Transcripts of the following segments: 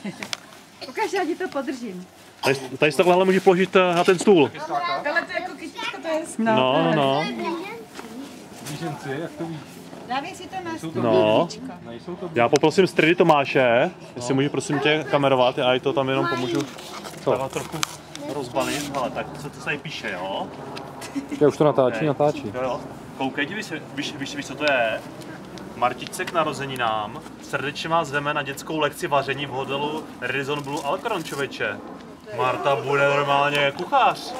Ukaž, já ti to podržím. Tady si takhle můžeš položit na ten stůl. Ale to jako kytička, to je... No. Víženci, jak to víš? Dávej si to na stůl. No. Já poprosím stredy Tomáše, jestli můžu prosím tě kamerovat, já to tam jenom pomůžu takhle trochu rozbalit. Ale tak co to tady píše, jo? Já už to natáčí. Jo. Koukej, víš, co to je? Martičce k narozeninám. Srdečně vás zveme na dětskou lekci vaření v hotelu Radisson Blu Alcaron, člověče. Marta bude normálně kuchař.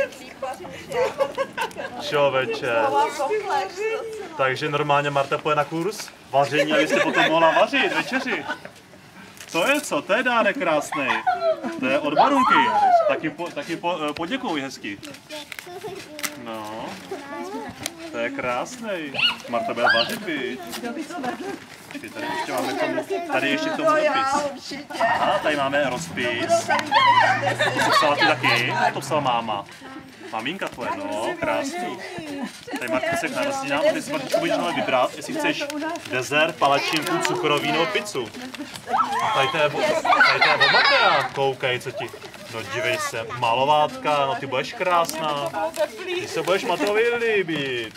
Člověče. Takže normálně Marta půjde na kurz vaření, abyste potom mohla vařit večeři. To je co? To je dárek krásný. To je od Barunky. Taky poděkuj hezky. No. To je krásný. Marta bude vařit, viď? Tady ještě k tomu rozpis. Aha, tady máme rozpis. To psala ty taky? To psala máma. Maminka tvoje, no, krásný. Tady Marta se k narozeninám, ty si Martičku budeš mohla vybrat, jestli chceš dezert, palačinku, cukroví nebo pizzu. A tady to je oba, koukej, co ti. No dívej se, malovátka, no ty budeš krásná. Ty se budeš Matovi líbit.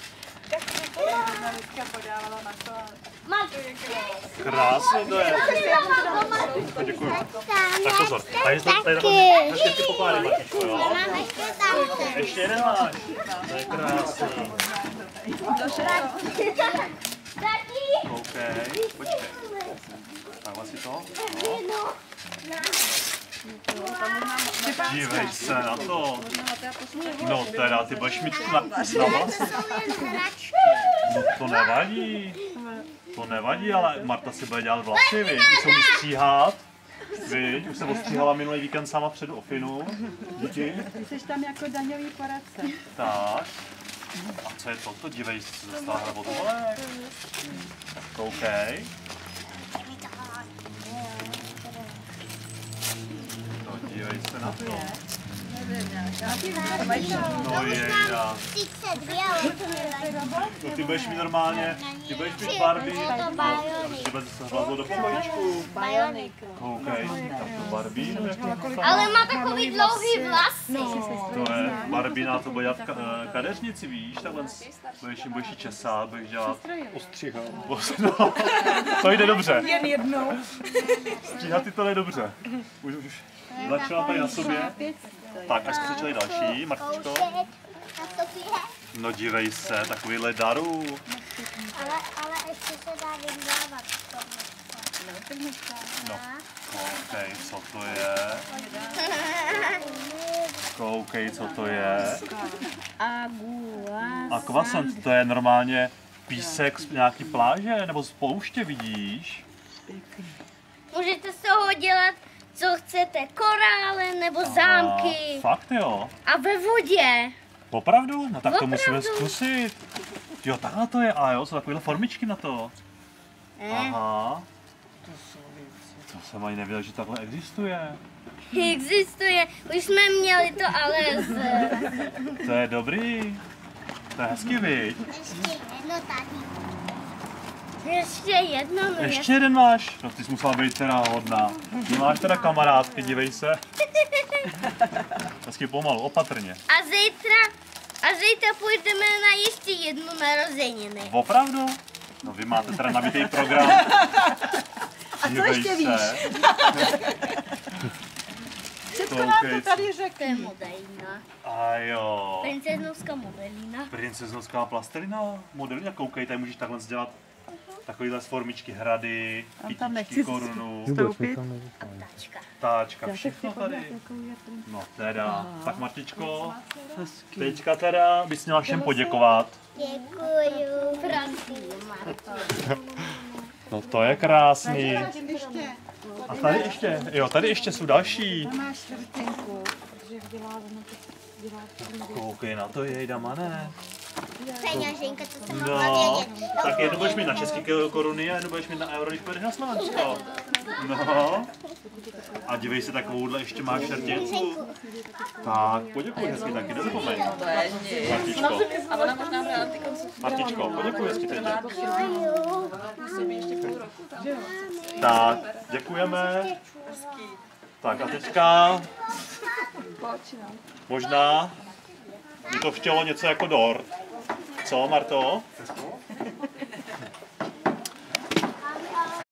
Krásně to je. Děkuji. Tak pozor, tady ty pokládej, Martičko, jo? Ještě jeden máš. To je krásný. OK, počkej. Takhle si to? No. Dívej se na to. No teda, ty budeš mít na vlasy. No to nevadí. To nevadí, ale Marta si bude dělat vlasy, viď? Už se umí stříhat. Viď? Už se ostříhala minulý víkend sama před Ofinu. Díky. Ty jsi tam jako daňový poradce. Tak. A co je toto? Dívej se, co dostala od volek. Koukej. No dívej se na to. No jejda. No ty budeš mít normálně, ty budeš mít Barbie. Ty budeš se hladlo do pokojíčku. Koukej, tam to Barbie. Ale má takový dlouhý vlasy. To je Barbina, to bude dělat kadeřnici, víš, takhle budeš jí česat, budeš dělat ostřiha. No, to jde dobře. Jen jednou. Stříhat ty to jde dobře. Už začala tady na sobě. Tak, až jsme začali další, Martičko. No dívej se, takovýhle darů. Ale ještě se dá vyndávat. No, koukej, co to je. Koukej, co to je. Aquasant, to je normálně písek z nějaký pláže, nebo z pouště, vidíš? Můžete z toho dělat, co chcete, korále nebo zámky. Fakt jo? A ve vodě. Opravdu? No tak to musíme zkusit. Jo, takhle to je, a jo, jsou takovéhle formičky na to. Aha. To jsem ani nevěděl, že takhle existuje. Existuje, už jsme měli to, ale To je dobrý. To je hezký, viď? Ještě jedno, no Ještě jeden máš? No ty jsi musela být teda hodná. Ty máš teda kamarádky, dívej se. Hezky pomalu, opatrně. A zítra půjdeme na ještě jednu narozeniny. Opravdu? No vy máte teda nabitý program. A co ještě víš? Všechno nám to tady řekne. To je modelina. A jo. Princeznovská modelina. Princeznovská plastelina, modelina, koukej, tady můžeš takhle dělat takovýhle z formičky hrady, kytičky, korunu, ptáčka, všechno tady. No teda, tak Martičko, teďka teda bys měla všem poděkovat. Děkuju. Francii, No to je krásný. A tady ještě, jo, tady ještě jsou další. Máš čtvrtinku, protože Koukej na to, jejda mané. peněženka, to jsem mohla vědět. Tak jednu budeš mít na české koruny a jednu budeš mít na euro, když pojedeš na Slovensko. No. A dívej se, takovouhle ještě máš šertěnku. Tak, poděkuji hezky taky, nezapomeň. Martičko. A ona možná hrála ty koncovky. Martičko, poděkuji hezky teď. Ještě půl roku tam. Tak, děkujeme. Tak a teďka možná by to chtělo něco jako dort. Co, Marto?